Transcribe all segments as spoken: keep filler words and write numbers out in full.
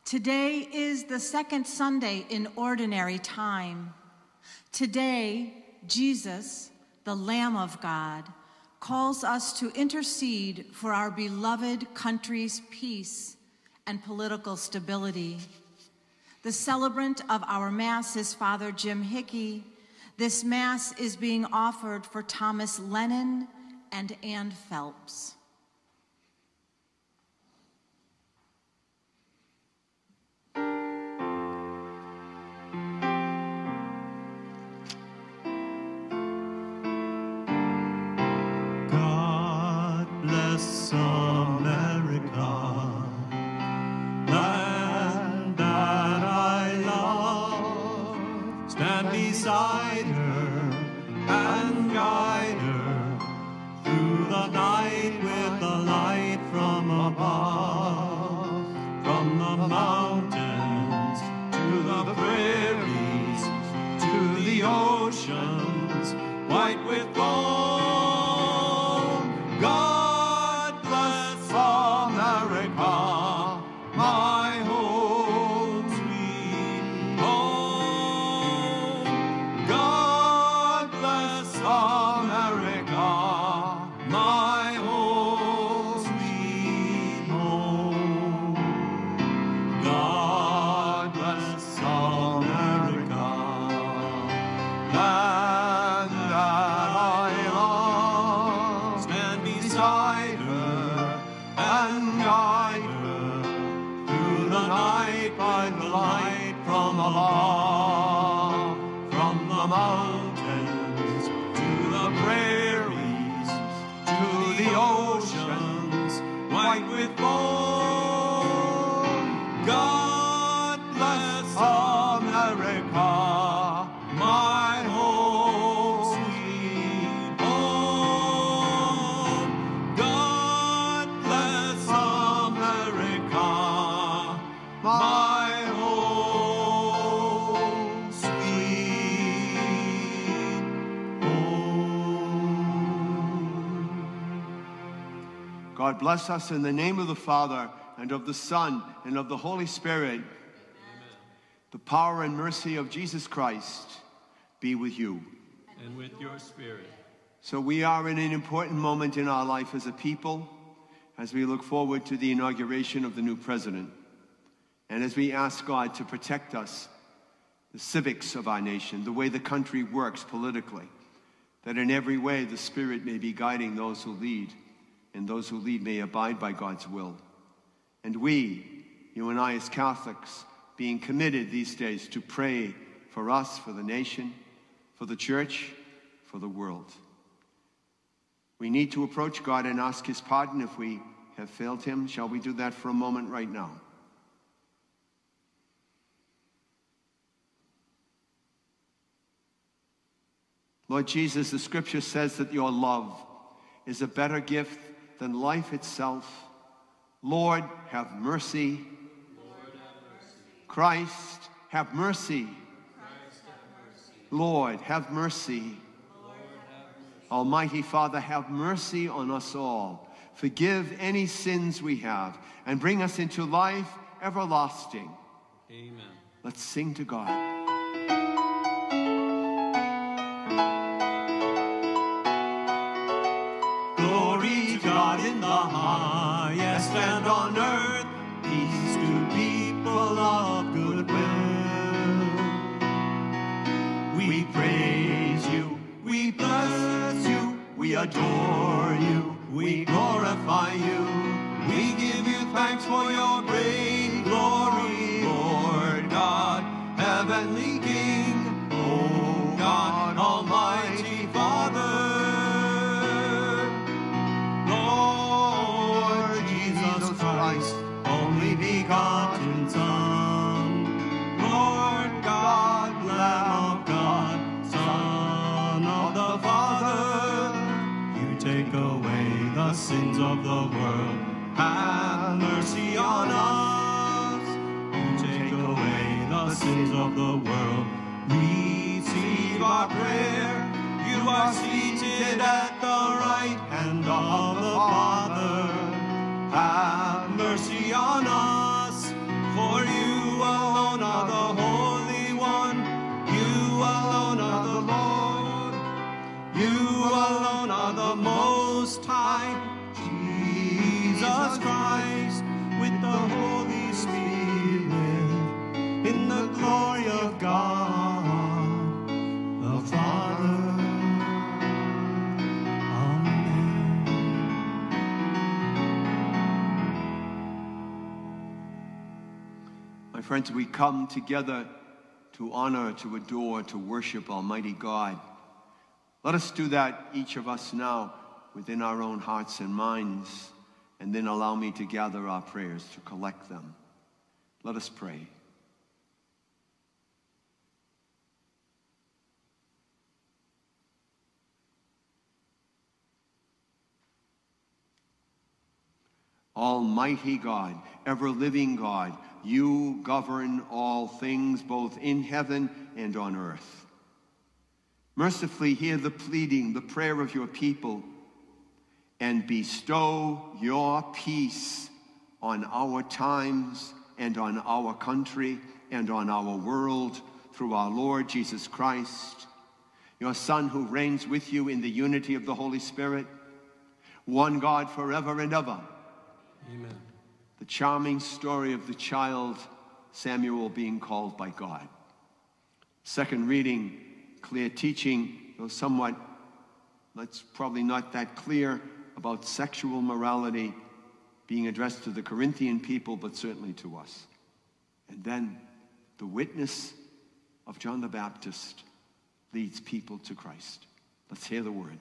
Today is the second Sunday in Ordinary Time. Today, Jesus, the Lamb of God, calls us to intercede for our beloved country's peace and political stability. The celebrant of our Mass is Father Jim Hickey. This Mass is being offered for Thomas Lennon and Ann Phelps. America, land that I love, stand beside her and guide her through the night with the light from above, from the mountains to the prairies, to the oceans, white with foam. God God bless us in the name of the Father, and of the Son, and of the Holy Spirit. Amen. The power and mercy of Jesus Christ be with you. And with your spirit. So we are in an important moment in our life as a people, as we look forward to the inauguration of the new president, and as we ask God to protect us, the civics of our nation, the way the country works politically, that in every way the Spirit may be guiding those who lead, and those who lead may abide by God's will. And we, you and I as Catholics, being committed these days to pray for us, for the nation, for the church, for the world. We need to approach God and ask his pardon if we have failed him. Shall we do that for a moment right now? Lord Jesus, the scripture says that your love is a better gift than life itself. Lord, have mercy. Lord, have mercy. Christ, have mercy. Christ, have mercy. Lord, have mercy. Lord, have mercy. Almighty Father, have mercy on us all. Forgive any sins we have, and bring us into life everlasting. Amen. Let's sing to God. God in the highest, and on earth peace to people of good will. We praise you, we bless you, we adore you, we glorify you, we give you thanks for your great glory, Lord God, heavenly King, O God, almighty Father. Only begotten Son, Lord God, Lamb of God, Son of the Father, you take away the sins of the world. Have mercy on us. You take away the sins of the world. Receive our prayer. You are seated at the right hand of the Father. Have mercy on us, For you alone are the Holy One. You alone are the Lord. You alone are the Most High. Jesus Christ, with the Holy Spirit, in the glory of God, the Father. Amen. My friends, we come together to honor, to adore, to worship Almighty God. Let us do that, each of us now, within our own hearts and minds, and then allow me to gather our prayers, to collect them. Let us pray. Almighty God, ever-living God, you govern all things, both in heaven and on earth. Mercifully hear the pleading, the prayer of your people, and bestow your peace on our times and on our country and on our world through our Lord Jesus Christ, your Son, who reigns with you in the unity of the Holy Spirit, one God forever and ever. Amen. The charming story of the child Samuel being called by God. Second reading, clear teaching, though somewhat, that's probably not that clear, about sexual morality being addressed to the Corinthian people, but certainly to us. And then the witness of John the Baptist leads people to Christ. Let's hear the word.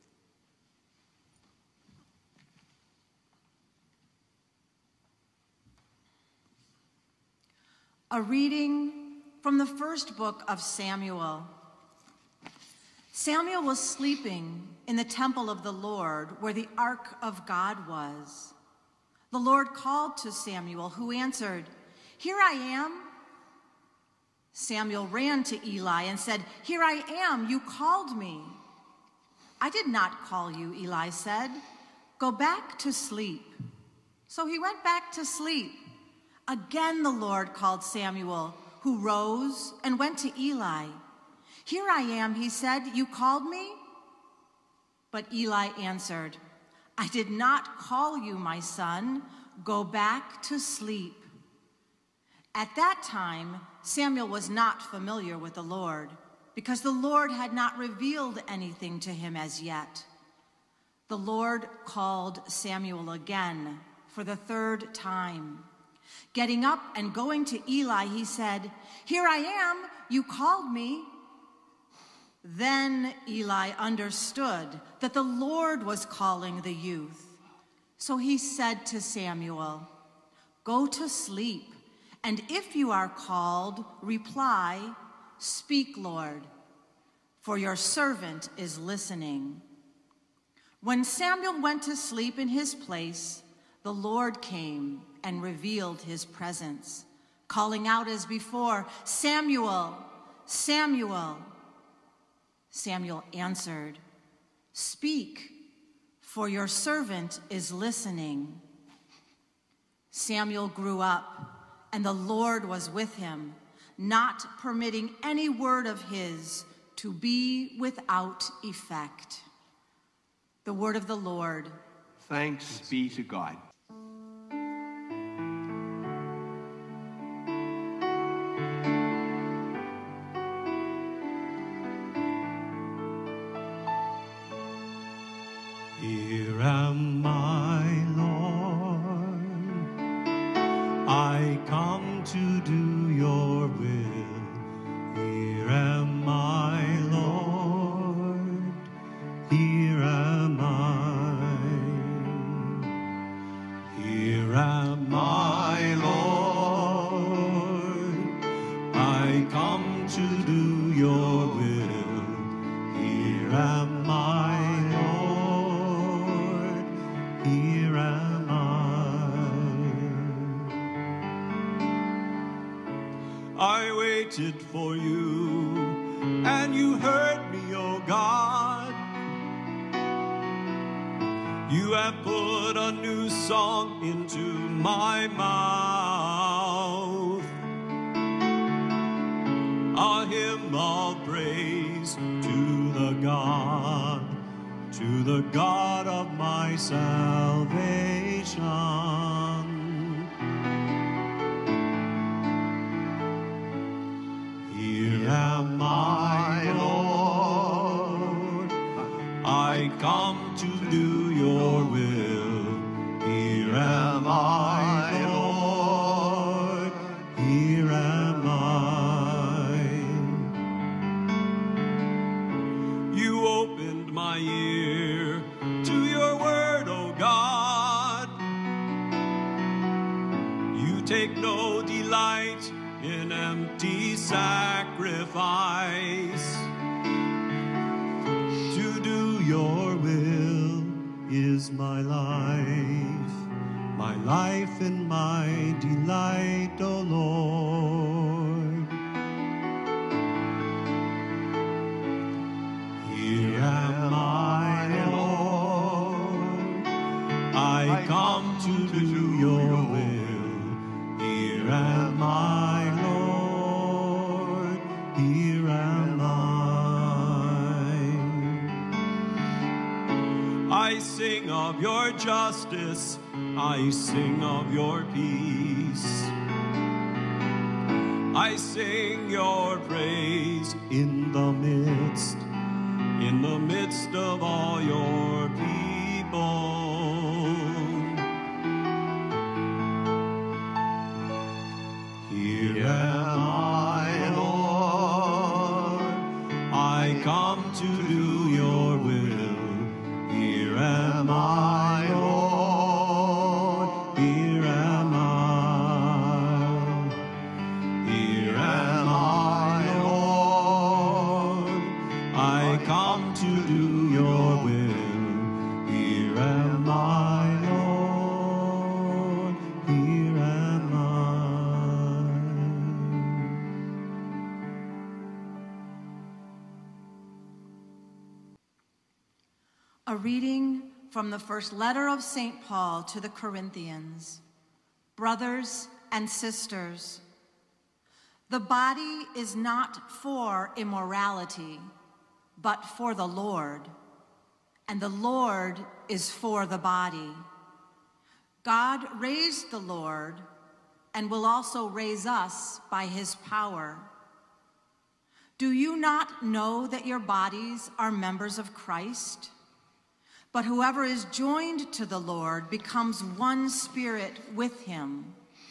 A reading from the first book of Samuel. Samuel was sleeping in the temple of the Lord, where the ark of God was. The Lord called to Samuel, who answered, "Here I am." Samuel ran to Eli and said, "Here I am, you called me." "I did not call you," Eli said. "Go back to sleep." So he went back to sleep. Again the Lord called Samuel, who rose and went to Eli. "Here I am," he said, "you called me?" But Eli answered, "I did not call you, my son. Go back to sleep." At that time, Samuel was not familiar with the Lord, because the Lord had not revealed anything to him as yet. The Lord called Samuel again for the third time. Getting up and going to Eli, he said, "Here I am, you called me." Then Eli understood that the Lord was calling the youth. So he said to Samuel, "Go to sleep, and if you are called, reply, 'Speak, Lord,' for your servant is listening." When Samuel went to sleep in his place, the Lord came and revealed his presence, calling out as before, "Samuel, Samuel." Samuel answered, "Speak, for your servant is listening." Samuel grew up, and the Lord was with him, not permitting any word of his to be without effect. The word of the Lord. Thanks be to God. Here am I, Lord. I come to do your will. Here am I, Lord. Here am I. Here am I, Lord. I come to do your will. Here am I. Here am I. I waited for you, and you heard me, O God. You have put a new song into my mouth. hymn of praise to the God, to the God of my salvation. Here am I, Lord, I come to do your will. Here am I, Lord, here am I. You opened my ear to your word, O God. You take no delight in empty sacrifice. To do your will is my life, my life and my delight, O Lord. Here am I, Lord, I come to do your will. Here am I, Lord, here am I. I sing of your justice, I sing of your peace. I sing your praise in the midst, in the midst of all your people. Here am I, Lord, I come to do your will. Here am I, Lord, here am I. Here am I, Lord, I come to do your will. Here am I, Lord, here am I. A reading from the first letter of Saint Paul to the Corinthians. Brothers and sisters, the body is not for immorality, but for the Lord, and the Lord is for the body. God raised the Lord and will also raise us by his power. Do you not know that your bodies are members of Christ? But whoever is joined to the Lord becomes one spirit with him.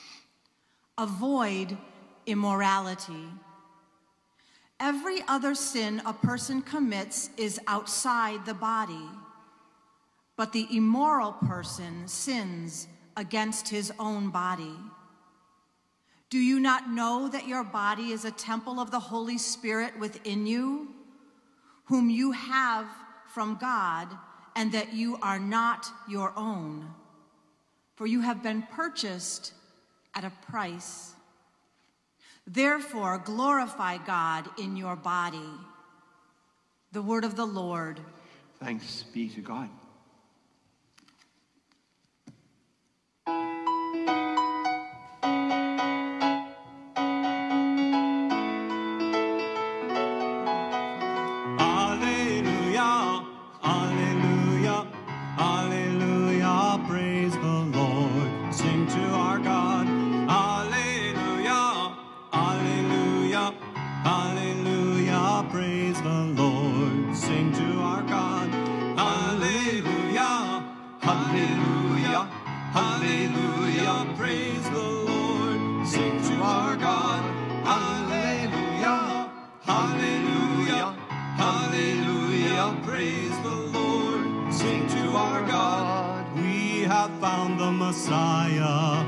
Avoid immorality. Every other sin a person commits is outside the body, but the immoral person sins against his own body. Do you not know that your body is a temple of the Holy Spirit within you, whom you have from God, and that you are not your own? For you have been purchased at a price. Therefore, glorify God in your body. The word of the Lord. Thanks be to God. Found the Messiah,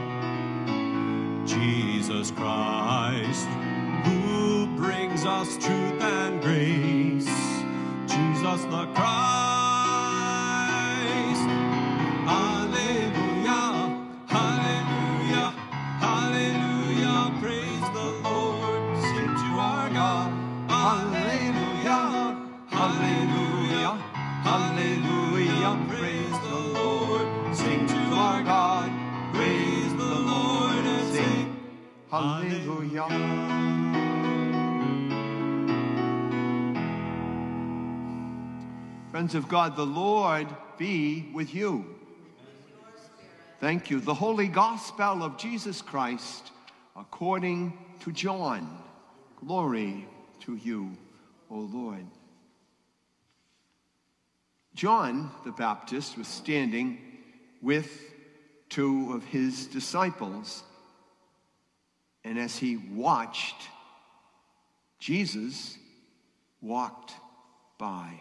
Jesus Christ, who brings us truth and grace. Jesus the Christ. Hallelujah, hallelujah, hallelujah. Praise the Lord. Sing to our God. Hallelujah, hallelujah, hallelujah. Praise the Lord. Sing to our God, praise the Lord and sing. Hallelujah. Friends of God, the Lord be with you. Thank you. The Holy Gospel of Jesus Christ according to John. Glory to you, O Lord. John the Baptist was standing with two of his disciples, and as he watched, Jesus walked by.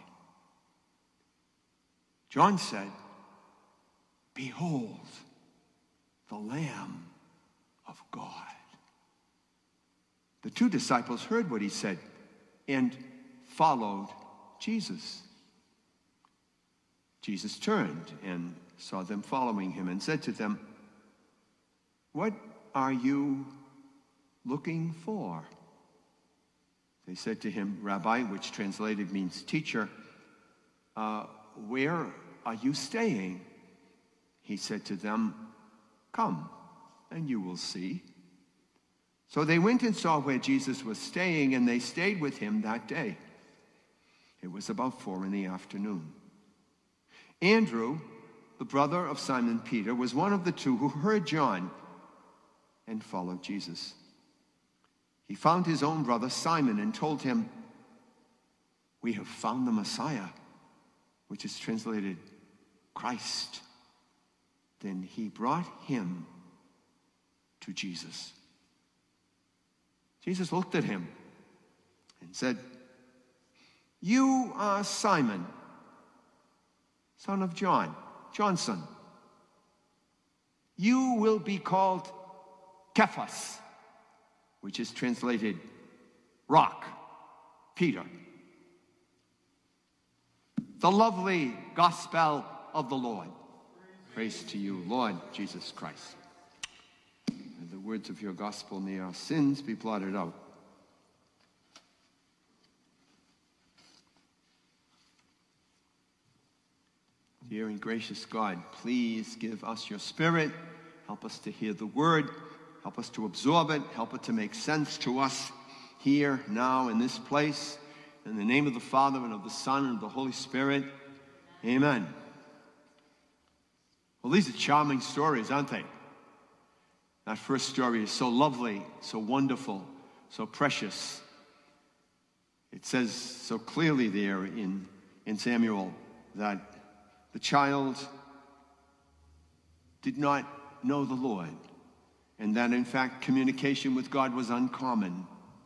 John said, "Behold, the Lamb of God." The two disciples heard what he said and followed Jesus. Jesus turned and saw them following him and said to them, "What are you looking for?" They said to him, "Rabbi," which translated means teacher, uh, "where are you staying?" He said to them, "Come, and you will see." So they went and saw where Jesus was staying, and they stayed with him that day. It was about four in the afternoon. Andrew, the brother of Simon Peter, was one of the two who heard John and followed Jesus. He found his own brother Simon and told him, "We have found the Messiah," which is translated Christ. Then he brought him to Jesus. Jesus looked at him and said, "You are Simon, son of John, Johnson. You will be called Cephas," which is translated rock, Peter. The lovely gospel of the Lord. Praise to you, Lord Jesus Christ. May the words of your gospel, may our sins be blotted out. Dear and gracious God, please give us your Spirit. Help us to hear the word. Help us to absorb it. Help it to make sense to us here, now, in this place. In the name of the Father, and of the Son, and of the Holy Spirit. Amen. Well, these are charming stories, aren't they? That first story is so lovely, so wonderful, so precious. It says so clearly there in, in Samuel that the child did not know the Lord, and that, in fact, communication with God was uncommon.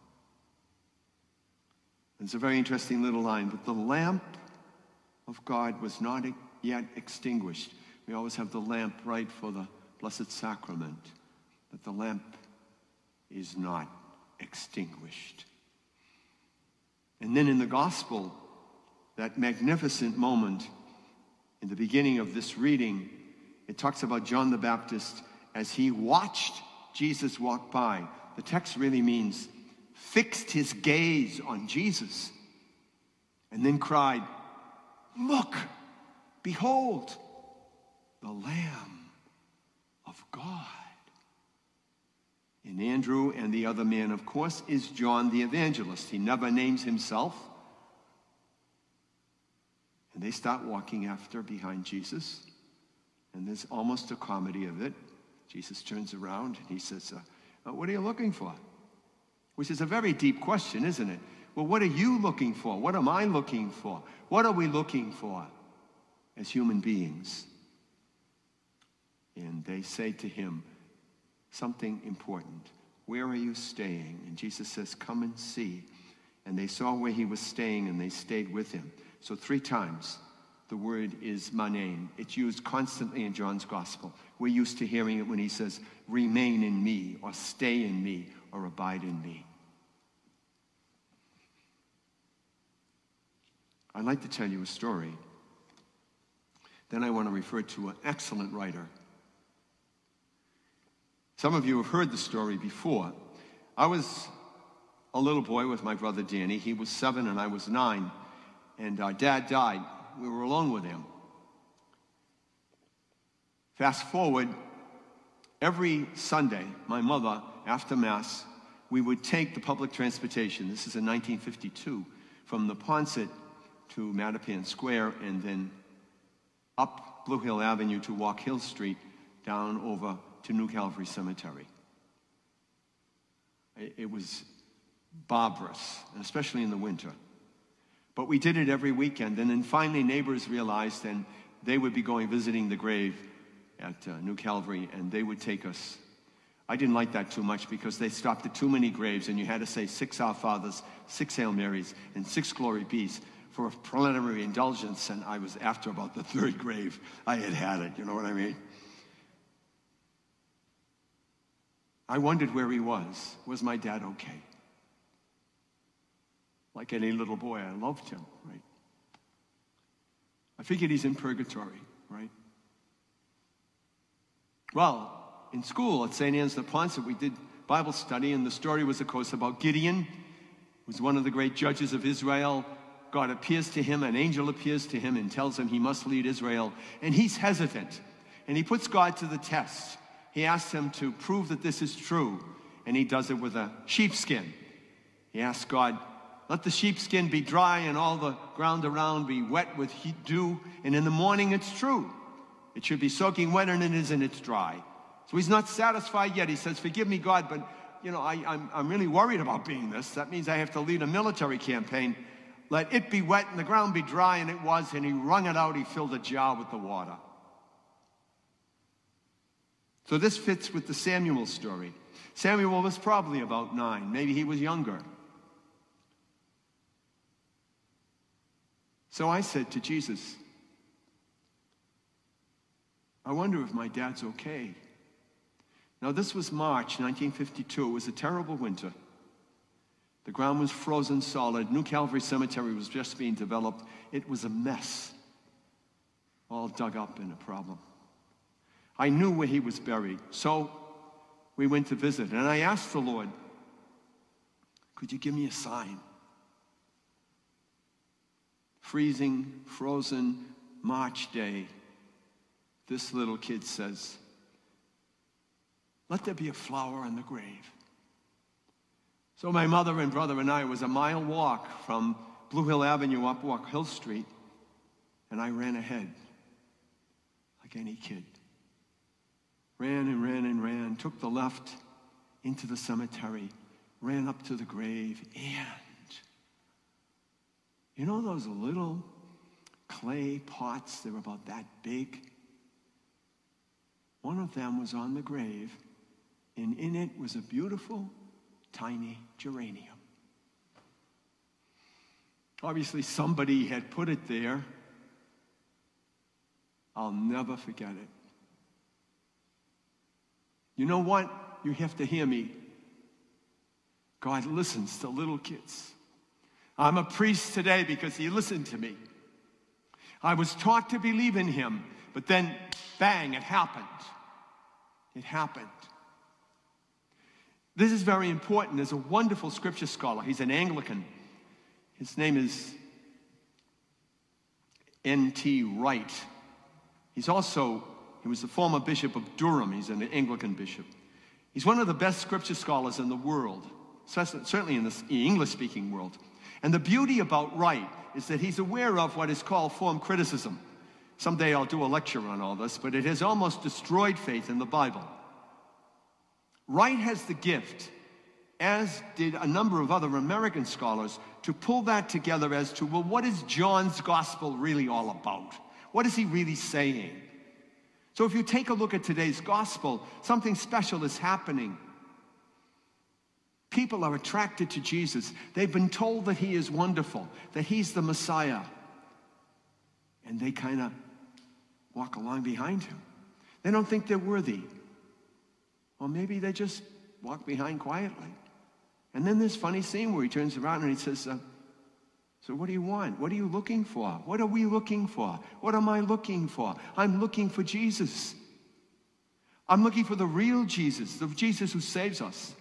It's a very interesting little line, but the lamp of God was not yet extinguished. We always have the lamp right for the Blessed Sacrament, but the lamp is not extinguished. And then in the gospel, that magnificent moment in the beginning of this reading, it talks about John the Baptist as he watched Jesus walk by. The text really means fixed his gaze on Jesus and then cried, "Look, behold, the Lamb of God." And Andrew and the other man, of course, is John the Evangelist. He never names himself. And they start walking after behind Jesus. And there's almost a comedy of it. Jesus turns around and he says, uh, "What are you looking for?" Which is a very deep question, isn't it? Well, what are you looking for? What am I looking for? What are we looking for as human beings? And they say to him something important. "Where are you staying?" And Jesus says, "Come and see." And they saw where he was staying and they stayed with him. So three times the word is manein. It's used constantly in John's gospel. We're used to hearing it when he says, "Remain in me," or "Stay in me," or "Abide in me." I'd like to tell you a story. Then I want to refer to an excellent writer. Some of you have heard the story before. I was a little boy with my brother Danny. He was seven and I was nine. And our dad died. We were alone with him. Fast forward, every Sunday, my mother, after Mass, we would take the public transportation. This is in nineteen fifty-two, from the Ponset to Mattapan Square and then up Blue Hill Avenue to Walk Hill Street down over to New Calvary Cemetery. It, it was barbarous, and especially in the winter. But we did it every weekend, and then finally neighbors realized, and they would be going visiting the grave at uh, New Calvary, and they would take us. I didn't like that too much because they stopped at too many graves, and you had to say six Our Fathers, six Hail Marys, and six Glory Bees for a preliminary indulgence, and I was after about the third grave. I had had it, you know what I mean? I wondered where he was. Was my dad okay? Like any little boy, I loved him, right? I figured he's in purgatory, right? Well, in school at Saint Anne's de Pontcet, we did Bible study, and the story was, of course, about Gideon, who was one of the great judges of Israel. God appears to him, an angel appears to him and tells him he must lead Israel, and he's hesitant, and he puts God to the test. He asks him to prove that this is true, and he does it with a sheepskin. He asks God, let the sheepskin be dry and all the ground around be wet with heat, dew, and in the morning it's true. It should be soaking wet, and it isn't, it's dry. So he's not satisfied yet. He says, forgive me, God, but you know, I, I'm, I'm really worried about being this. That means I have to lead a military campaign. Let it be wet and the ground be dry, and it was, and he wrung it out. He filled a jar with the water. So this fits with the Samuel story. Samuel was probably about nine. Maybe he was younger. So I said to Jesus, I wonder if my dad's okay. Now, this was March nineteen fifty-two. It was a terrible winter. The ground was frozen solid. New Calvary Cemetery was just being developed. It was a mess, all dug up in a problem. I knew where he was buried, so we went to visit. And I asked the Lord, could you give me a sign? Freezing, frozen March day, this little kid says, let there be a flower on the grave. So my mother and brother and I, it was a mile walk from Blue Hill Avenue up Walk Hill Street, and I ran ahead like any kid. Ran and ran and ran, took the left into the cemetery, ran up to the grave, and you know those little clay pots, they were about that big? One of them was on the grave, and in it was a beautiful, tiny geranium. Obviously, somebody had put it there. I'll never forget it. You know what? You have to hear me. God listens to little kids. I'm a priest today because he listened to me. I was taught to believe in him, but then, bang, it happened. It happened. This is very important. There's a wonderful scripture scholar. He's an Anglican. His name is N T Wright. He's also, he was the former bishop of Durham. He's an Anglican bishop. He's one of the best scripture scholars in the world, certainly in the English-speaking world. And the beauty about Wright is that he's aware of what is called form criticism. Someday I'll do a lecture on all this, but it has almost destroyed faith in the Bible. Wright has the gift, as did a number of other American scholars, to pull that together as to, well, what is John's gospel really all about? What is he really saying? So if you take a look at today's gospel, something special is happening. People are attracted to Jesus. They've been told that he is wonderful, that he's the Messiah. And they kind of walk along behind him. They don't think they're worthy. Or maybe they just walk behind quietly. And then this funny scene where he turns around and he says, uh, so what do you want? What are you looking for? What are we looking for? What am I looking for? I'm looking for Jesus. I'm looking for the real Jesus, the Jesus who saves us.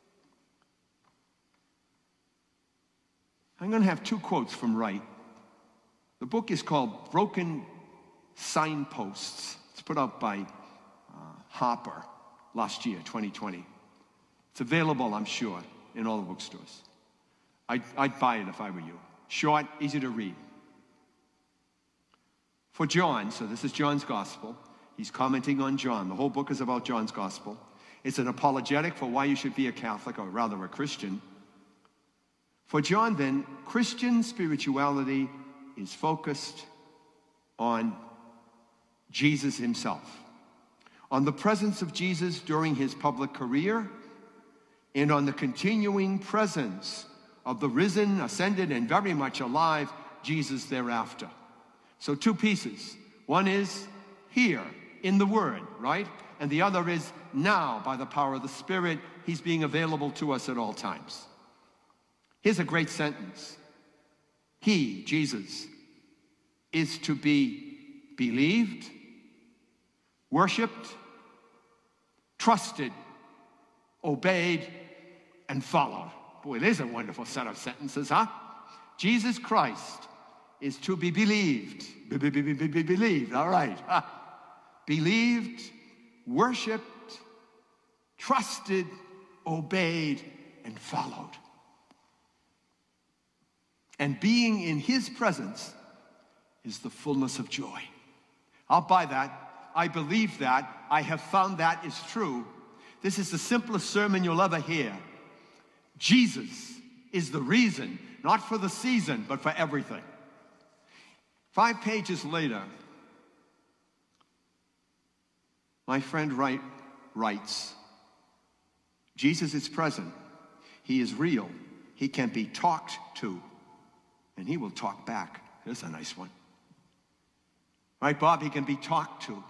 I'm going to have two quotes from Wright. The book is called Broken Signposts. It's put out by uh, Harper last year, twenty twenty. It's available, I'm sure, in all the bookstores. I'd, I'd buy it if I were you. Short, easy to read. For John, so this is John's gospel. He's commenting on John. The whole book is about John's gospel. It's an apologetic for why you should be a Catholic, or rather a Christian. For John, then, Christian spirituality is focused on Jesus himself, on the presence of Jesus during his public career, and on the continuing presence of the risen, ascended, and very much alive Jesus thereafter. So two pieces. One is here in the Word, right? And the other is now, by the power of the Spirit, he's being available to us at all times. Here's a great sentence. He, Jesus, is to be believed, worshipped, trusted, obeyed, and followed. Boy, there's a wonderful set of sentences, huh? Jesus Christ is to be believed. Be, be, be, be, be believed, all right. Huh? Believed, worshipped, trusted, obeyed, and followed. And being in his presence is the fullness of joy. I'll buy that. I believe that. I have found that is true. This is the simplest sermon you'll ever hear. Jesus is the reason, not for the season, but for everything. Five pages later, my friend Wright writes, Jesus is present. He is real. He can be talked to, and he will talk back. Here's a nice one. Right, Bob? He can be talked to.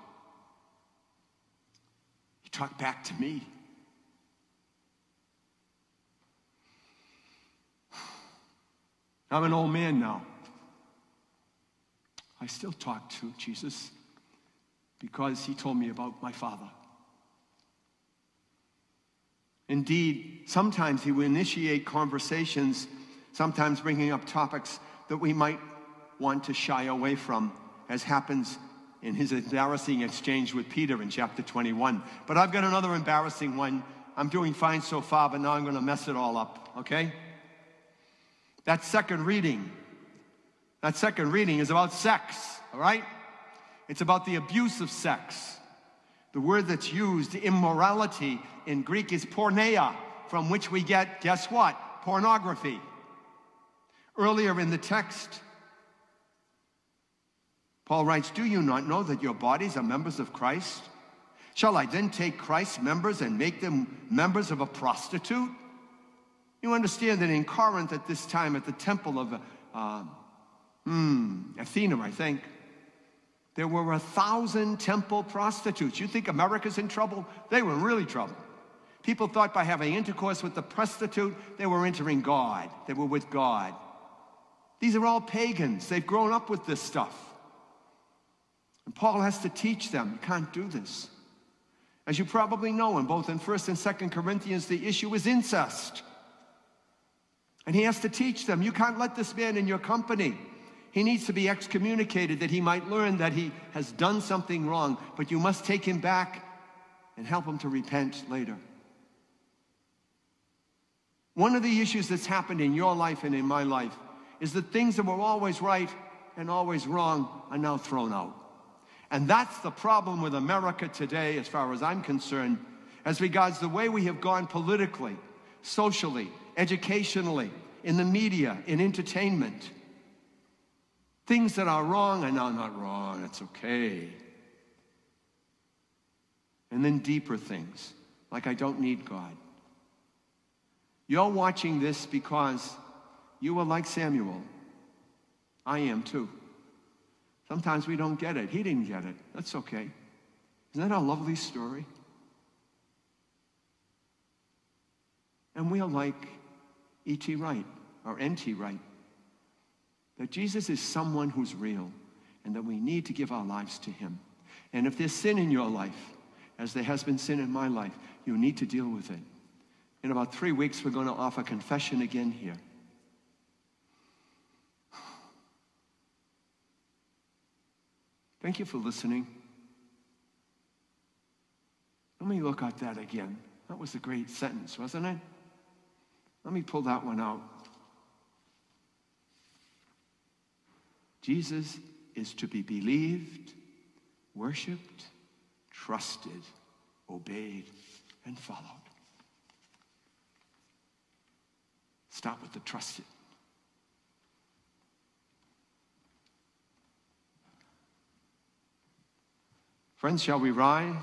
He talked back to me. I'm an old man now. I still talk to Jesus because he told me about my Father. Indeed, sometimes he will initiate conversations, sometimes bringing up topics that we might want to shy away from, as happens in his embarrassing exchange with Peter in chapter twenty-one. But I've got another embarrassing one. I'm doing fine so far, but now I'm going to mess it all up, okay? That second reading, that second reading is about sex, all right? It's about the abuse of sex. The word that's used, immorality, in Greek is porneia, from which we get, guess what? Pornography. Earlier in the text, Paul writes, do you not know that your bodies are members of Christ? Shall I then take Christ's members and make them members of a prostitute? You understand that in Corinth at this time, at the temple of uh, hmm, Athena, I think, there were a thousand temple prostitutes. You think America's in trouble? They were in really trouble. People thought by having intercourse with the prostitute, they were entering God. They were with God. These are all pagans. They've grown up with this stuff. And Paul has to teach them, you can't do this. As you probably know, in both in First and Second Corinthians, the issue is incest. And he has to teach them, you can't let this man in your company. He needs to be excommunicated that he might learn that he has done something wrong, but you must take him back and help him to repent later. One of the issues that's happened in your life and in my life is that things that were always right and always wrong are now thrown out. And that's the problem with America today, as far as I'm concerned, as regards the way we have gone politically, socially, educationally, in the media, in entertainment. Things that are wrong are now not wrong. It's okay. And then deeper things, like I don't need God. You're watching this because you were like Samuel. I am too. Sometimes we don't get it. He didn't get it. That's okay. Isn't that a lovely story? And we are like E T Wright, or N T Wright. That Jesus is someone who's real, and that we need to give our lives to him. And if there's sin in your life, as there has been sin in my life, you need to deal with it. In about three weeks, we're going to offer confession again here. Thank you for listening. Let me look at that again. That was a great sentence, wasn't it? Let me pull that one out. Jesus is to be believed, worshiped, trusted, obeyed, and followed. Start with the trusted. Friends, shall we rise?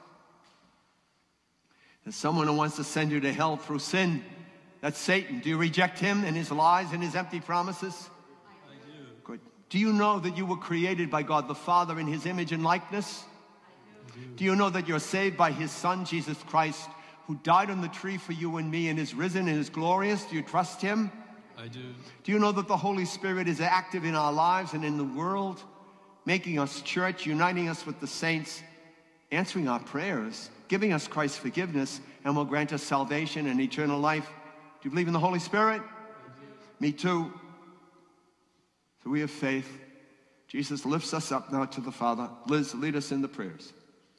There's someone who wants to send you to hell through sin. That's Satan. Do you reject him and his lies and his empty promises? I do. Good. Do you know that you were created by God the Father in his image and likeness? I do. Do you know that you're saved by his Son, Jesus Christ, who died on the tree for you and me and is risen and is glorious? Do you trust him? I do. Do you know that the Holy Spirit is active in our lives and in the world, making us church, uniting us with the saints, answering our prayers, giving us Christ's forgiveness, and will grant us salvation and eternal life? Do you believe in the Holy Spirit? Me too. So we have faith. Jesus lifts us up now to the Father. Liz, lead us in the prayers.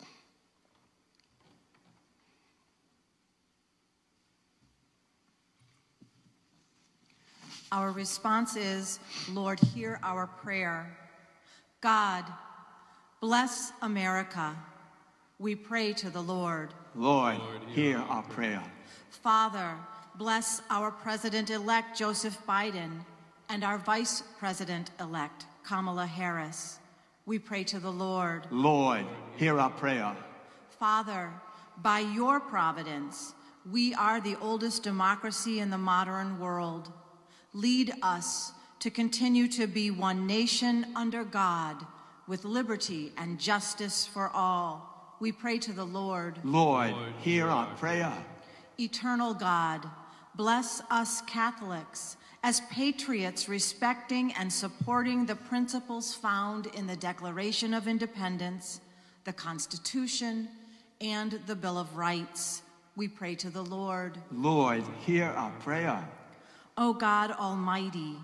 Our response is, Lord, hear our prayer. God, bless America. We pray to the Lord. Lord, hear our prayer. Father, bless our President-elect Joseph Biden and our Vice President-elect Kamala Harris. We pray to the Lord. Lord, hear our prayer. Father, by your providence, we are the oldest democracy in the modern world. Lead us to continue to be one nation under God, with liberty and justice for all. We pray to the Lord. Lord, hear our prayer. Eternal God, bless us Catholics as patriots respecting and supporting the principles found in the Declaration of Independence, the Constitution, and the Bill of Rights. We pray to the Lord. Lord, hear our prayer. O God Almighty,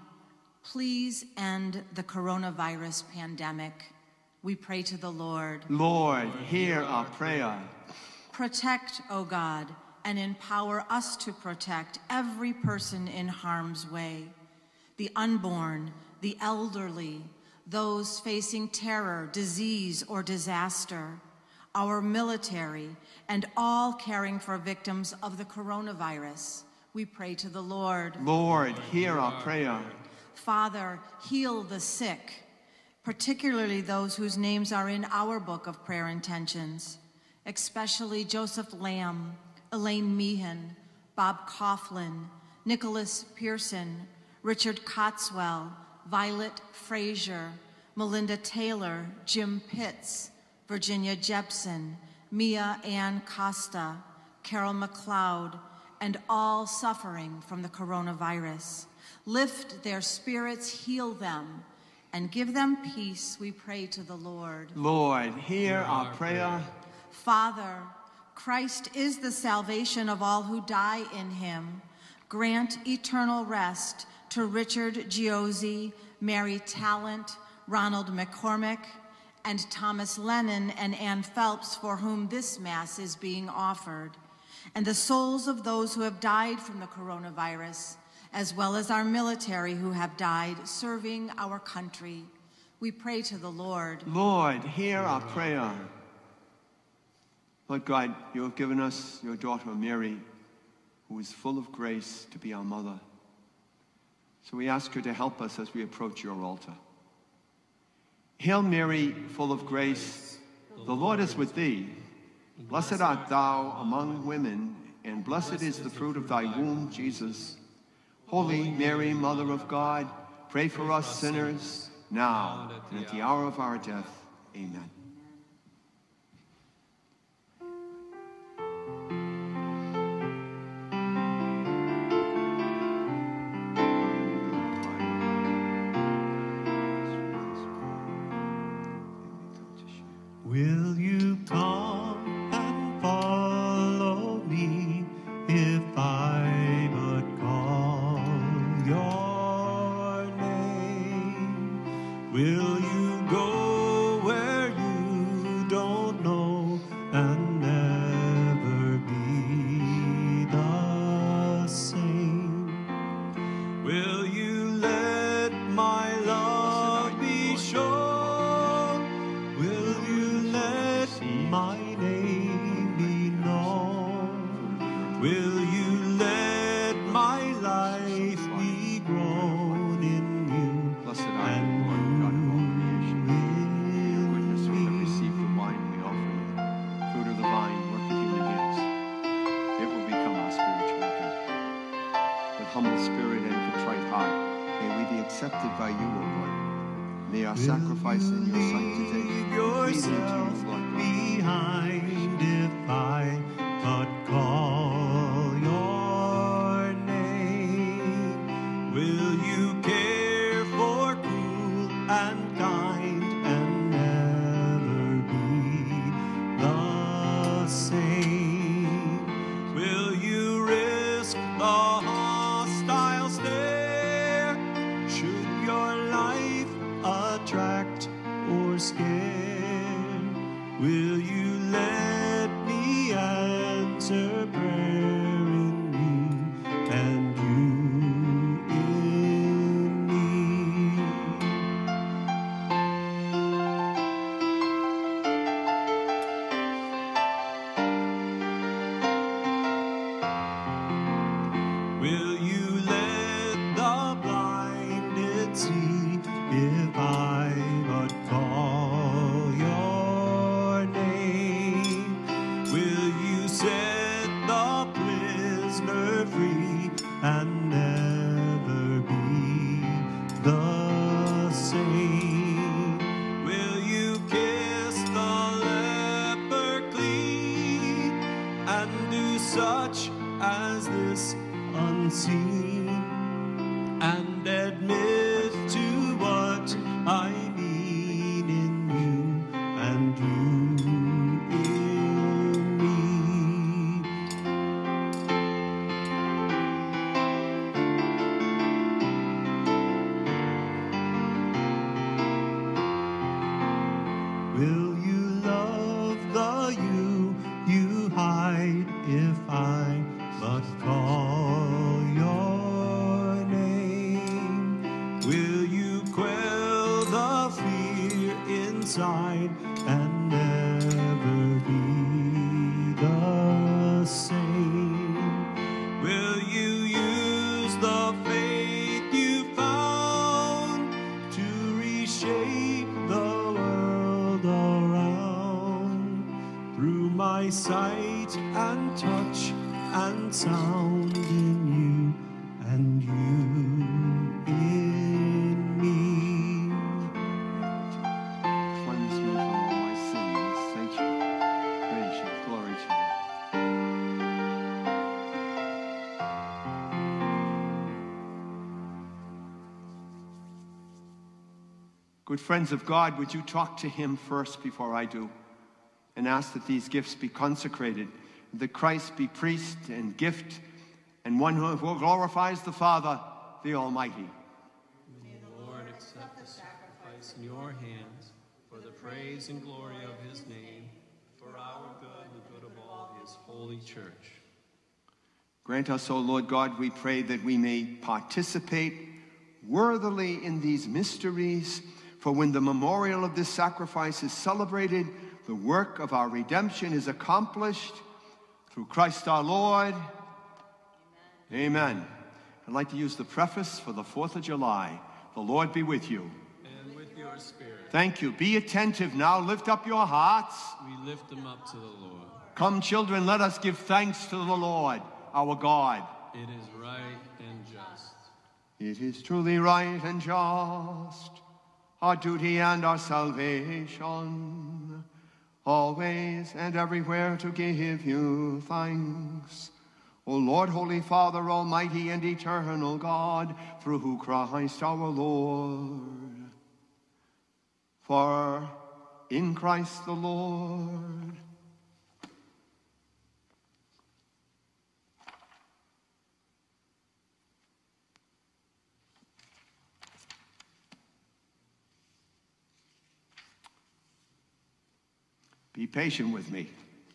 please end the coronavirus pandemic. We pray to the Lord. Lord, hear our prayer. Protect, O God, and empower us to protect every person in harm's way, the unborn, the elderly, those facing terror, disease, or disaster, our military, and all caring for victims of the coronavirus. We pray to the Lord. Lord, hear our prayer. Father, heal the sick, particularly those whose names are in our book of prayer intentions, especially Joseph Lamb, Elaine Meehan, Bob Coughlin, Nicholas Pearson, Richard Cotswell, Violet Frazier, Melinda Taylor, Jim Pitts, Virginia Jepson, Mia Ann Costa, Carol McLeod, and all suffering from the coronavirus. Lift their spirits, heal them, and give them peace, we pray to the Lord. Lord, hear our prayer. Father, Christ is the salvation of all who die in him. Grant eternal rest to Richard Giozzi, Mary Talent, Ronald McCormick, and Thomas Lennon and Ann Phelps, for whom this Mass is being offered, and the souls of those who have died from the coronavirus, as well as our military who have died serving our country. We pray to the Lord. Lord, hear our prayer. Lord God, you have given us your daughter Mary, who is full of grace, to be our mother. So we ask her to help us as we approach your altar. Hail Mary, full of grace, the Lord is with thee. Blessed art thou among women, and blessed is the fruit of thy womb, Jesus. Holy Mary, Mother of God, pray for us sinners, now and at the hour of our death. Amen. Will you come and follow me if I but call your name? Will you go where you don't know and never be the same? Will you let my love be shown? accepted by you, O Lord. May our sacrifice in your sight today be pleasing to you, Lord God. Behind if I but call your name, will you care for cool and kind and never be the same? Will you risk the hostile stare? Should your life attract or scare? Will you let me answer prayer in you and you in me? Will you let the blinded see if I but call your name? Will you set the prisoner free and never be the same? Will you kiss the leper clean and do such as this unseen and admit to what I mean in you and you in me? Will you love the you you hide if I but call your name? Will you quell the fear inside and never be the same? Will you use the faith you found to reshape the world around through my sight and touch and sound in you and you in me? Cleanse me from all my sins. Thank you. Praise you. Glory to you. Good friends of God, would you talk to him first before I do, and ask that these gifts be consecrated, that Christ be priest and gift, and one who glorifies the Father, the Almighty. May the Lord accept the sacrifice in your hands for the praise and glory of his name, for our good and the good of all his holy church. Grant us, O Lord God, we pray, that we may participate worthily in these mysteries, for when the memorial of this sacrifice is celebrated, the work of our redemption is accomplished through Christ our Lord. Amen. Amen. I'd like to use the preface for the fourth of July. The Lord be with you. And with your spirit. Thank you. Be attentive now. Lift up your hearts. We lift them up to the Lord. Come, children, let us give thanks to the Lord, our God. It is right and just. It is truly right and just, our duty and our salvation, always and everywhere to give you thanks. O Lord, Holy Father, Almighty and eternal God, through Christ our Lord. For in Christ the Lord, be patient with me.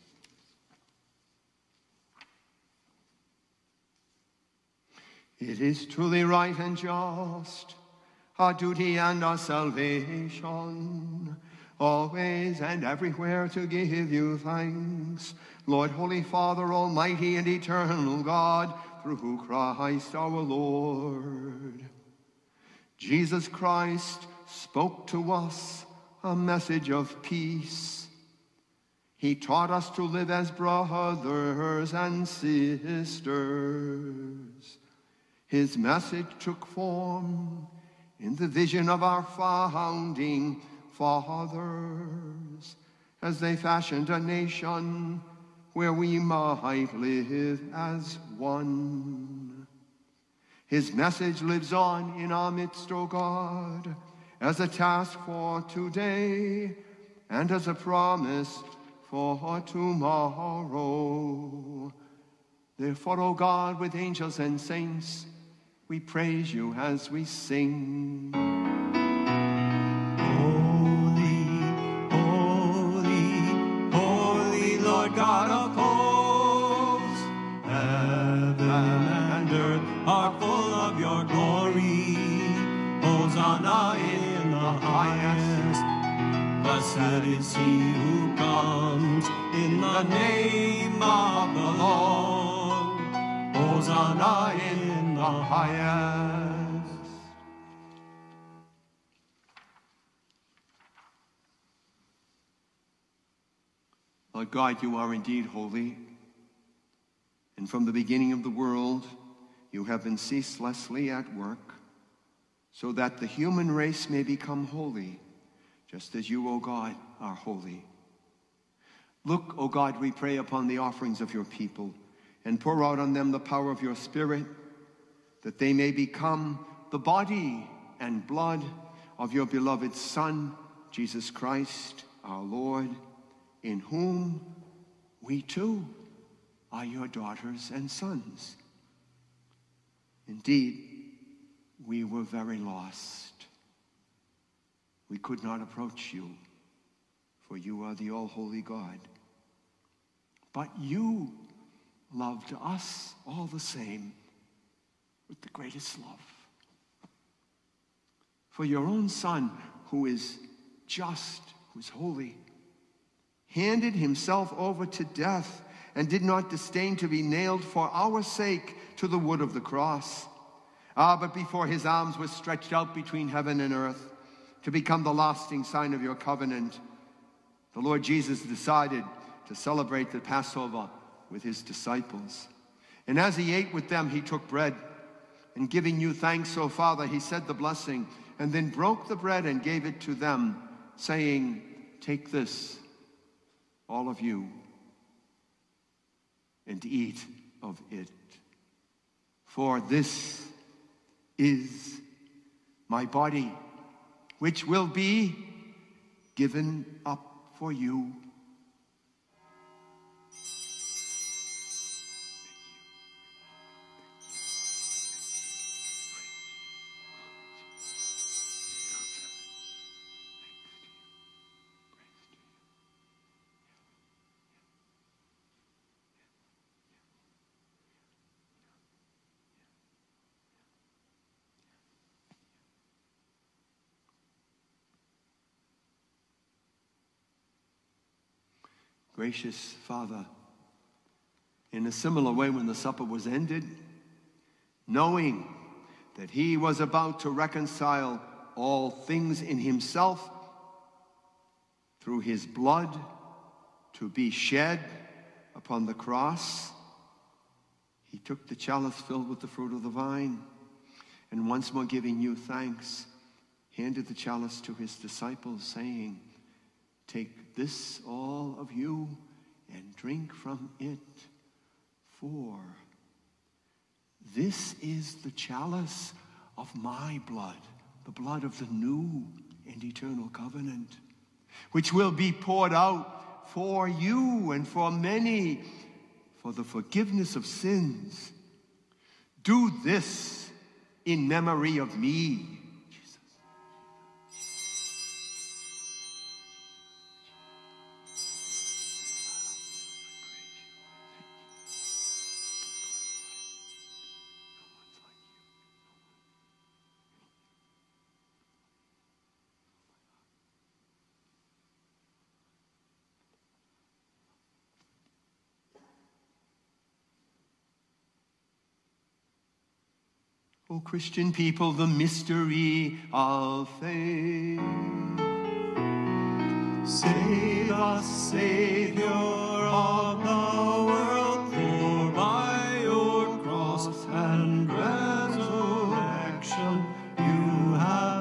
It is truly right and just, our duty and our salvation, always and everywhere to give you thanks. Lord, Holy Father, Almighty and eternal God, through Christ our Lord. Jesus Christ spoke to us a message of peace. He taught us to live as brothers and sisters. His message took form in the vision of our founding fathers, as they fashioned a nation where we might live as one. His message lives on in our midst, O God, as a task for today and as a promise for tomorrow. Therefore, O God, with angels and saints, we praise you as we sing. Holy, holy, holy Lord God of hosts, heaven and earth are full of your glory. Hosanna in the highest. Blessed is he who comes in the name of the Lord. Hosanna in the highest. Lord God, you are indeed holy, and from the beginning of the world, you have been ceaselessly at work, so that the human race may become holy, just as you, O God, are holy. Look, O God, we pray upon the offerings of your people, and pour out on them the power of your Spirit, that they may become the body and blood of your beloved Son, Jesus Christ, our Lord, in whom we too are your daughters and sons. Indeed, we were very lost. We could not approach you, for you are the all-holy God. But you loved us all the same with the greatest love. For your own Son, who is just, who is holy, handed himself over to death and did not disdain to be nailed for our sake to the wood of the cross. Ah, but before his arms were stretched out between heaven and earth to become the lasting sign of your covenant, the Lord Jesus decided to celebrate the Passover with his disciples. And as he ate with them, he took bread, and giving you thanks, O Father, he said the blessing, and then broke the bread and gave it to them, saying, "Take this, all of you, and eat of it. For this is my body, which will be given up for you." Gracious Father, in a similar way, when the supper was ended, knowing that he was about to reconcile all things in himself through his blood to be shed upon the cross, he took the chalice filled with the fruit of the vine, and once more giving you thanks, handed the chalice to his disciples, saying, "Take this, all of you, and drink from it, for this is the chalice of my blood, the blood of the new and eternal covenant, which will be poured out for you and for many for the forgiveness of sins. Do this in memory of me." O Christian people, the mystery of faith. Save us, Savior of the world, for by your cross and resurrection you have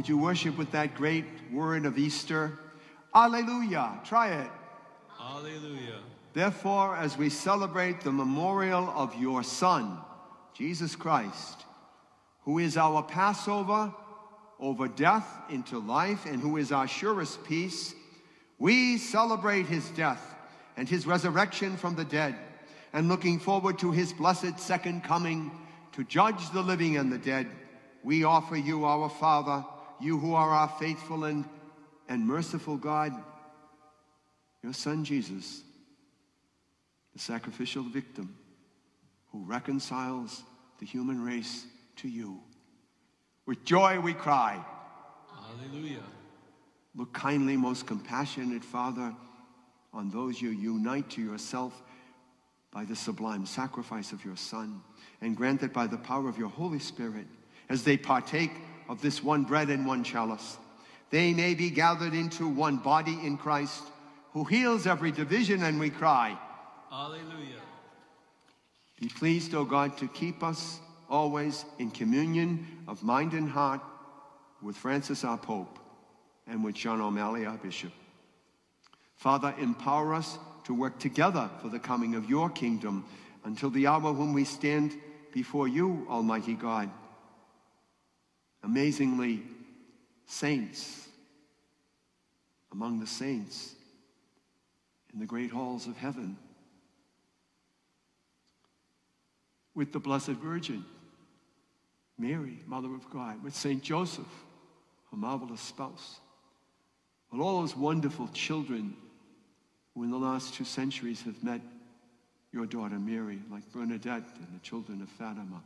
Would you worship with that great word of Easter? Alleluia. Try it. Alleluia. Therefore, as we celebrate the memorial of your Son, Jesus Christ, who is our Passover over death into life and who is our surest peace, we celebrate his death and his resurrection from the dead, and looking forward to his blessed second coming to judge the living and the dead, we offer you, our Father, you who are our faithful and, and merciful God, your Son Jesus, the sacrificial victim who reconciles the human race to you. With joy we cry, Hallelujah. Look kindly, most compassionate Father, on those you unite to yourself by the sublime sacrifice of your Son, and grant that by the power of your Holy Spirit, as they partake of this one bread and one chalice, they may be gathered into one body in Christ, who heals every division, and we cry, Hallelujah. Be pleased, O God, to keep us always in communion of mind and heart with Francis our Pope and with John O'Malley our Bishop. Father, empower us to work together for the coming of your kingdom until the hour when we stand before you, Almighty God. Amazingly, saints among the saints in the great halls of heaven, with the Blessed Virgin, Mary, Mother of God, with Saint Joseph, her marvelous spouse, with all those wonderful children who in the last two centuries have met your daughter Mary, like Bernadette and the children of Fatima,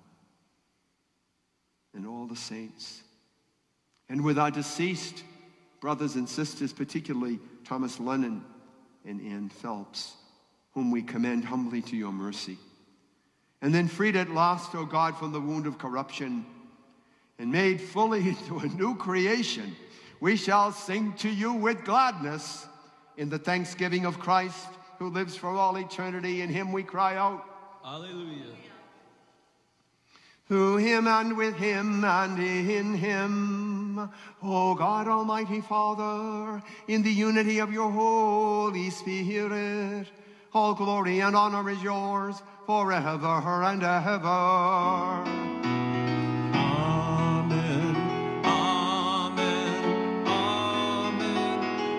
and all the saints. And with our deceased brothers and sisters, particularly Thomas Lennon and Anne Phelps, whom we commend humbly to your mercy. And then freed at last, O God, from the wound of corruption, and made fully into a new creation, we shall sing to you with gladness in the thanksgiving of Christ, who lives for all eternity. In him we cry out, Hallelujah. Through him and with him and in him, O God, Almighty Father, in the unity of your Holy Spirit, all glory and honor is yours forever and ever. Amen. Amen. Amen.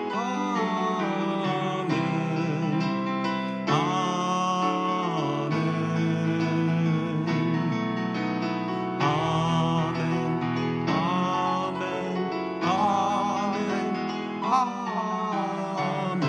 Amen. Amen. Amen. Amen. Amen.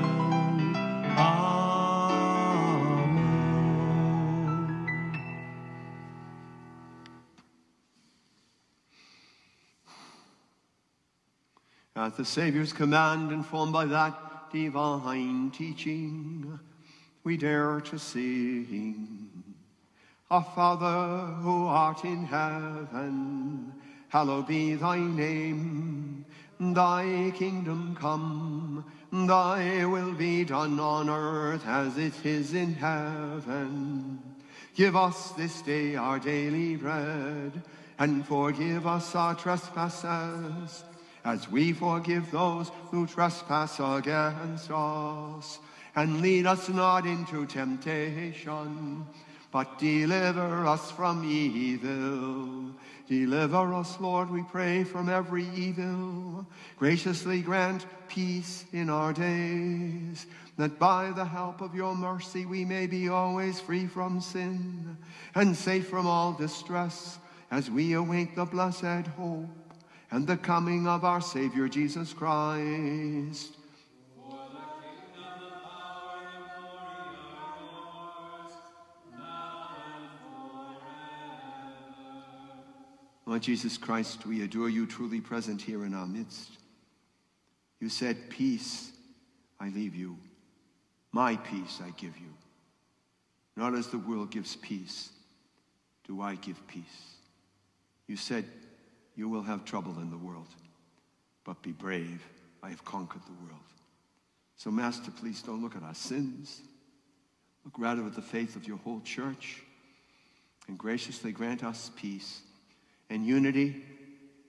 At the Savior's command, informed by that divine teaching, we dare to sing. Our Father, who art in heaven, hallowed be thy name. Thy kingdom come, thy will be done on earth as it is in heaven. Give us this day our daily bread, and forgive us our trespasses, as we forgive those who trespass against us. And lead us not into temptation, but deliver us from evil. Deliver us, Lord, we pray, from every evil. Graciously grant peace in our days, that by the help of your mercy we may be always free from sin and safe from all distress, as we await the blessed hope and the coming of our Savior Jesus Christ. For the kingdom, the power, and the glory are yours, now and forever. Lord Jesus Christ, we adore you, truly present here in our midst. You said, peace I leave you, my peace I give you. Not as the world gives peace, do I give peace. You said, you will have trouble in the world, but be brave, I have conquered the world. So, Master, please don't look at our sins. Look rather at the faith of your whole church, and graciously grant us peace and unity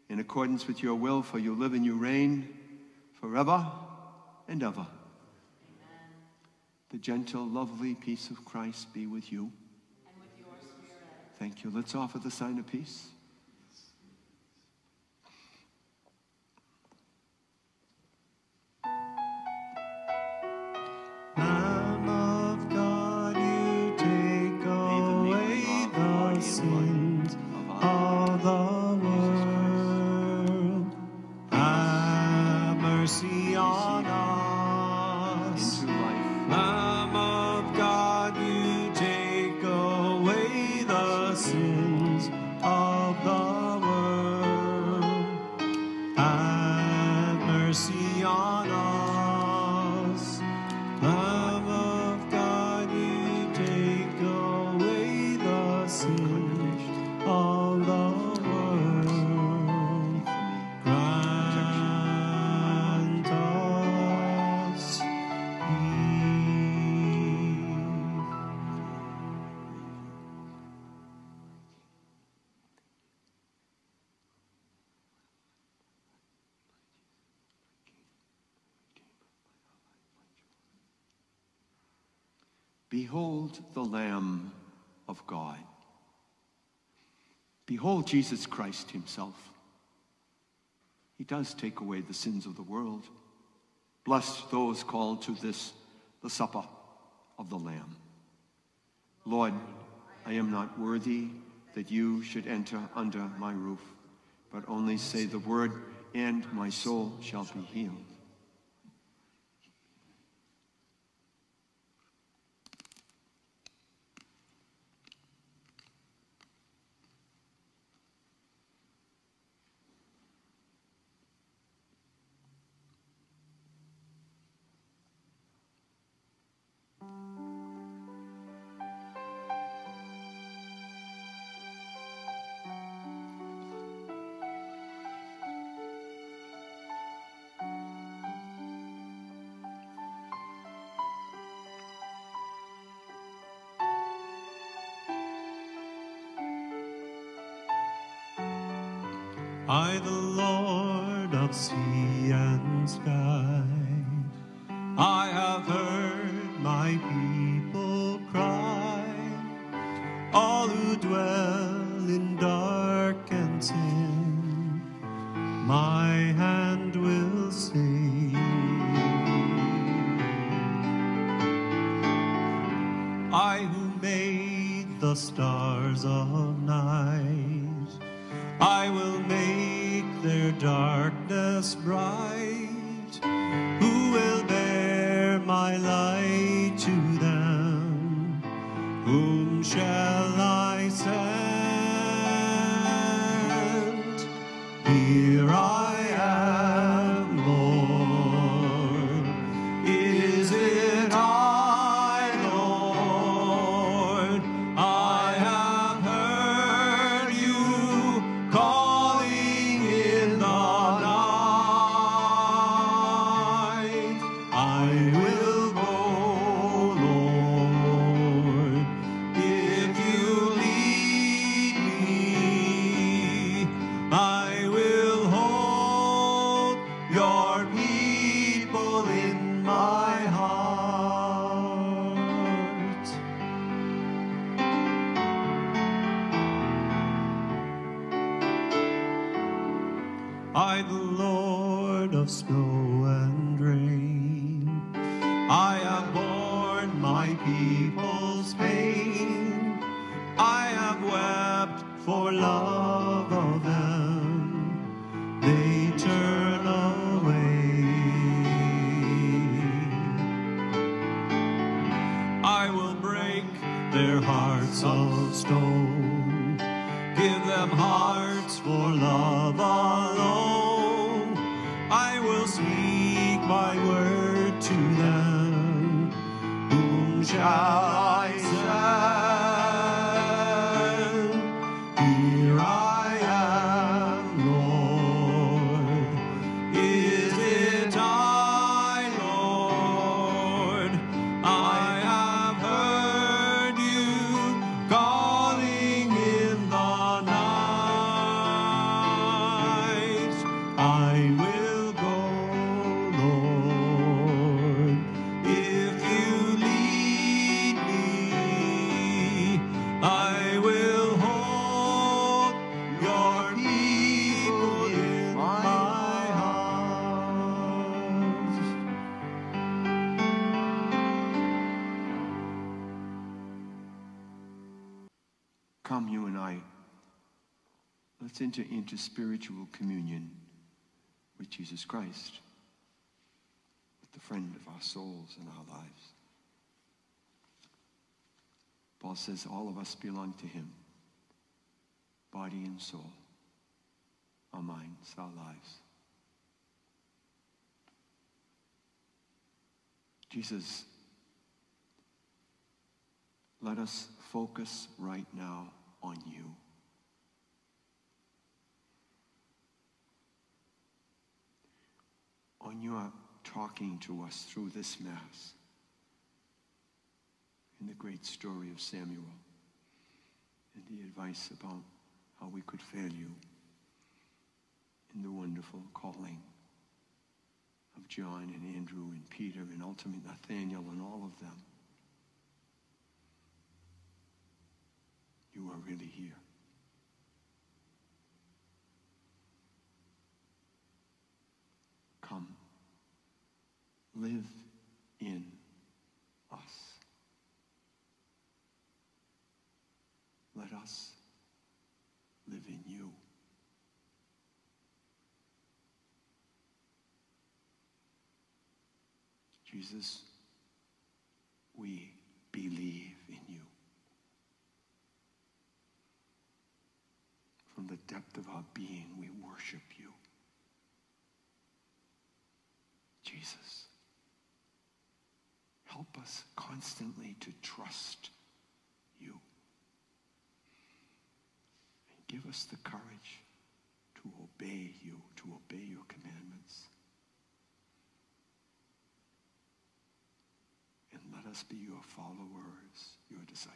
in accordance with your will, for you live and you reign forever and ever. Amen. The gentle, lovely peace of Christ be with you. And with your spirit. Thank you. Let's offer the sign of peace. Lamb of God, you take away the sins of the world. Have mercy on us. Lamb of God, you take away the sins of the world. Have mercy on us. Lamb of God, you take away the sins of the world. Grant us Behold the Lamb of God. Behold Jesus Christ himself. He does take away the sins of the world. Bless those called to this, the supper of the Lamb. Lord, I am not worthy that you should enter under my roof, but only say the word, and my soul shall be healed. I, the Lord of sea and sky, I have heard my people cry, all who dwell in dark and sin, my hand will save. I who made the stars of night, I will make their darkness bright. Who will bear my light to them? Whom shall I send? Here I am, Lord. Is it I, Lord? I have heard you calling in the night. I will go, Lord, if you lead me. I will hold your people in my heart. I, the Lord of snow and rain, I have borne my people's pain. I have wept for love of them. They turn away. I will break their hearts of stone, give them hearts for love alone. I will speak my word to them. Whom shall I send? Here I am, Lord. Is it I, Lord? I have heard you calling in the night. Let's enter into spiritual communion with Jesus Christ, with the friend of our souls and our lives. Paul says all of us belong to him, body and soul, our minds, our lives. Jesus, let us focus right now on you. On your talking to us through this Mass, in the great story of Samuel, and the advice about how we could fail you, in the wonderful calling of John and Andrew and Peter and ultimately Nathaniel and all of them. You are really here. Come, live in us. Let us live in you. Jesus, we believe in you. From the depth of our being, we worship you. Jesus, help us constantly to trust you. And give us the courage to obey you, to obey your commandments. And let us be your followers, your disciples.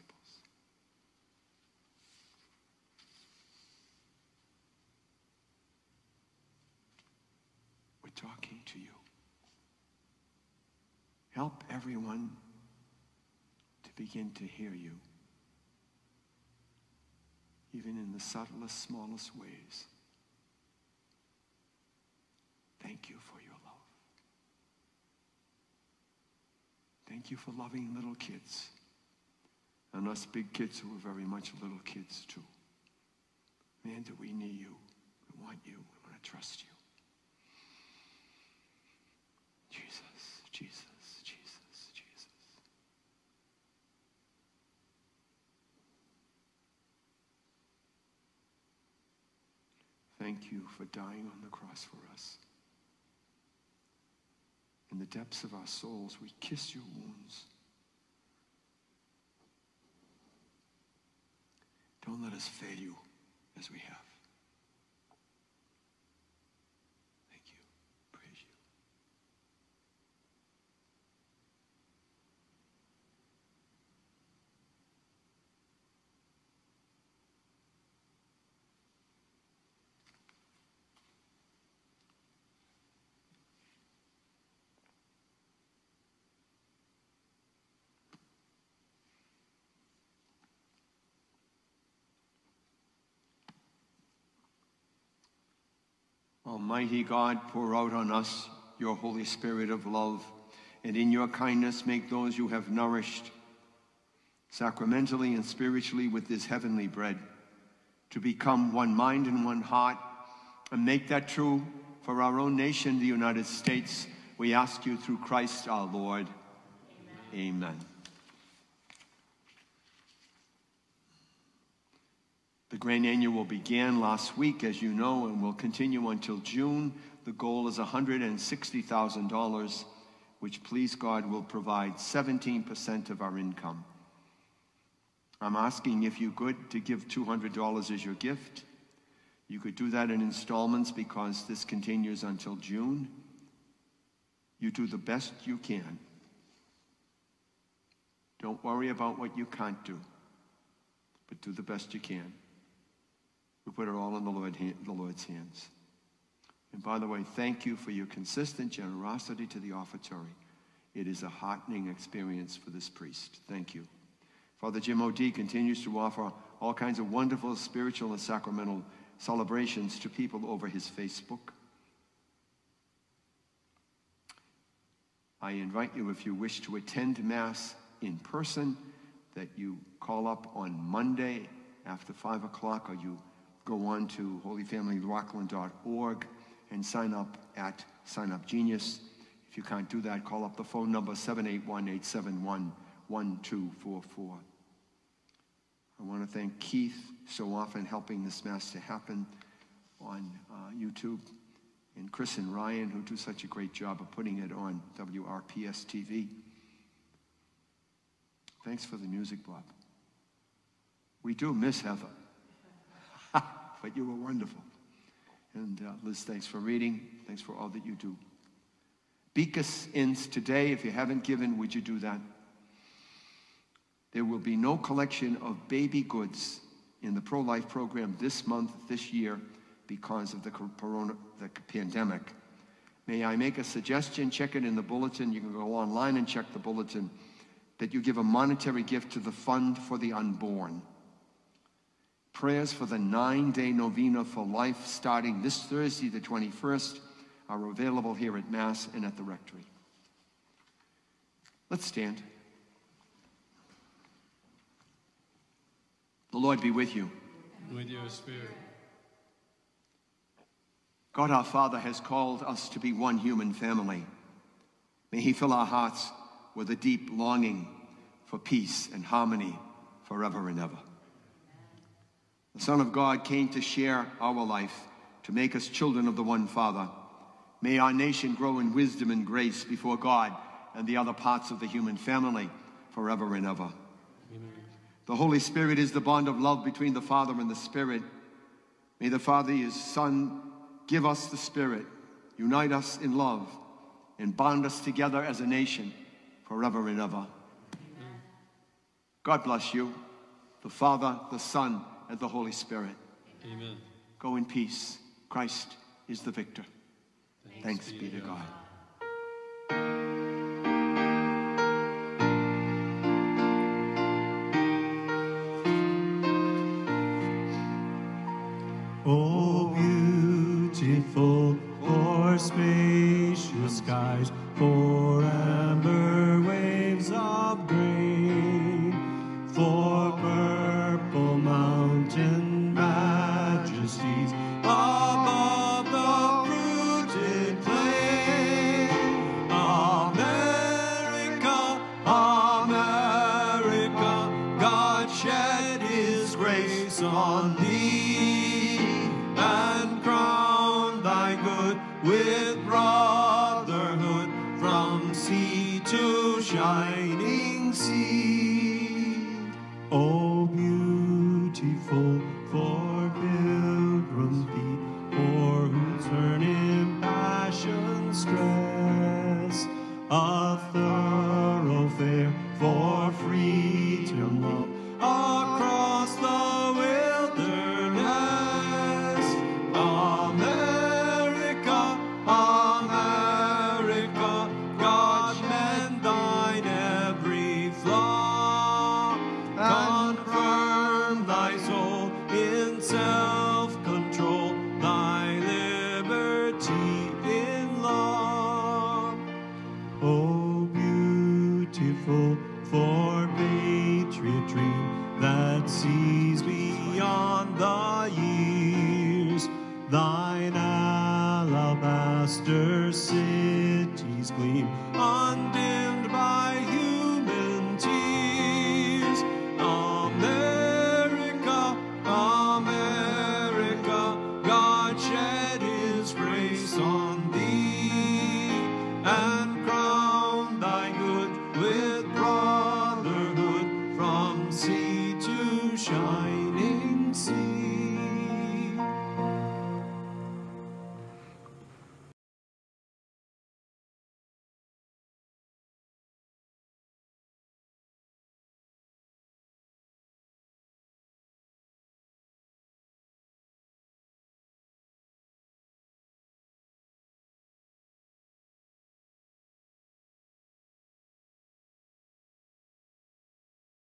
We're talking to you. Help everyone to begin to hear you, even in the subtlest, smallest ways. Thank you for your love. Thank you for loving little kids, and us big kids who are very much little kids too. Man, do we need you. We want you. We want to trust you. Jesus, Jesus. Thank you for dying on the cross for us. In the depths of our souls, we kiss your wounds. Don't let us fail you as we have. Thank you. Praise you. Almighty God, pour out on us your Holy Spirit of love, and in your kindness make those you have nourished sacramentally and spiritually with this heavenly bread to become one mind and one heart, and make that true for our own nation, the United States. We ask you through Christ our Lord. Amen. Amen. The Grand Annual began last week, as you know, and will continue until June. The goal is one hundred sixty thousand dollars, which, please God, will provide seventeen percent of our income. I'm asking if you could to give two hundred dollars as your gift. You could do that in installments because this continues until June. You do the best you can. Don't worry about what you can't do, but do the best you can. We put it all in the, Lord, the Lord's hands. And by the way, thank you for your consistent generosity to the offertory. It is a heartening experience for this priest. Thank you. Father Jim O'D continues to offer all kinds of wonderful spiritual and sacramental celebrations to people over his Facebook. I invite you, if you wish to attend Mass in person, that you call up on Monday after five o'clock, or you go on to holy family rockland dot org and sign up at Sign Up Genius. If you can't do that, call up the phone number seven eight one, eight seven one, one two four four. I want to thank Keith, so often helping this Mass to happen on uh, YouTube, and Chris and Ryan, who do such a great job of putting it on W R P S T V. Thanks for the music, Bob. We do miss Heather, but you were wonderful. And uh, Liz, thanks for reading. Thanks for all that you do. Beacus ends today. If you haven't given, would you do that? There will be no collection of baby goods in the pro-life program this month, this year, because of the corona, the pandemic. May I make a suggestion? Check it in the bulletin. You can go online and check the bulletin, that you give a monetary gift to the Fund for the Unborn. Prayers for the nine-day novena for life starting this Thursday, the twenty-first, are available here at Mass and at the Rectory. Let's stand. The Lord be with you. With your spirit. God our Father has called us to be one human family. May he fill our hearts with a deep longing for peace and harmony forever and ever. The Son of God came to share our life, to make us children of the one Father. May our nation grow in wisdom and grace before God and the other parts of the human family forever and ever. Amen. The Holy Spirit is the bond of love between the Father and the Spirit. May the Father, his Son, give us the Spirit, unite us in love, and bond us together as a nation forever and ever. Amen. God bless you, the Father, the Son, and the Holy Spirit. Amen. Go in peace. Christ is the victor. Thanks, Thanks be to God. Oh, beautiful for spacious skies, for amber waves of grain, for purple mountain majesties above the fruited plain. America, America, God shed his grace on thee and crown thy good with